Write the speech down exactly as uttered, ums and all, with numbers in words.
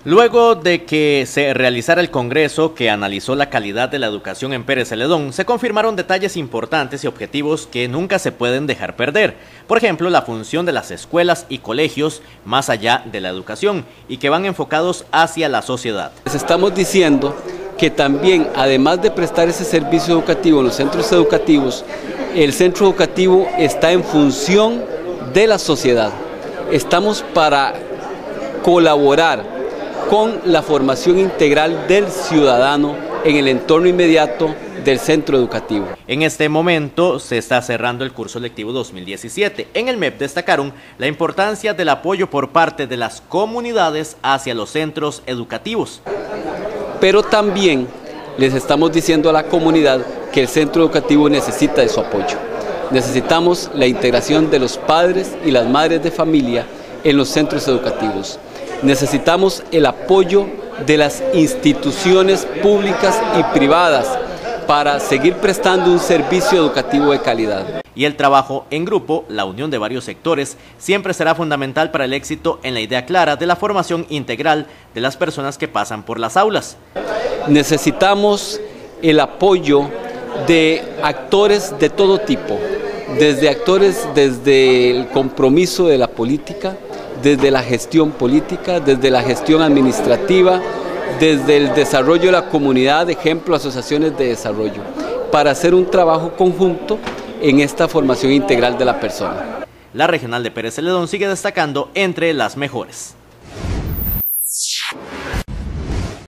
Luego de que se realizara el congreso que analizó la calidad de la educación en Pérez Celedón, se confirmaron detalles importantes y objetivos que nunca se pueden dejar perder. Por ejemplo, la función de las escuelas y colegios más allá de la educación y que van enfocados hacia la sociedad. Les estamos diciendo que también, además de prestar ese servicio educativo en los centros educativos, el centro educativo está en función de la sociedad. Estamos para colaborar con la formación integral del ciudadano en el entorno inmediato del centro educativo. En este momento se está cerrando el curso lectivo dos mil diecisiete. En el M E P destacaron la importancia del apoyo por parte de las comunidades hacia los centros educativos. Pero también les estamos diciendo a la comunidad que el centro educativo necesita de su apoyo. Necesitamos la integración de los padres y las madres de familia en los centros educativos. Necesitamos el apoyo de las instituciones públicas y privadas para seguir prestando un servicio educativo de calidad. Y el trabajo en grupo, la unión de varios sectores, siempre será fundamental para el éxito en la idea clara de la formación integral de las personas que pasan por las aulas. Necesitamos el apoyo de actores de todo tipo, desde actores desde el compromiso de la política, desde la gestión política, desde la gestión administrativa, desde el desarrollo de la comunidad, ejemplo, asociaciones de desarrollo, para hacer un trabajo conjunto en esta formación integral de la persona. La regional de Pérez Celedón sigue destacando entre las mejores.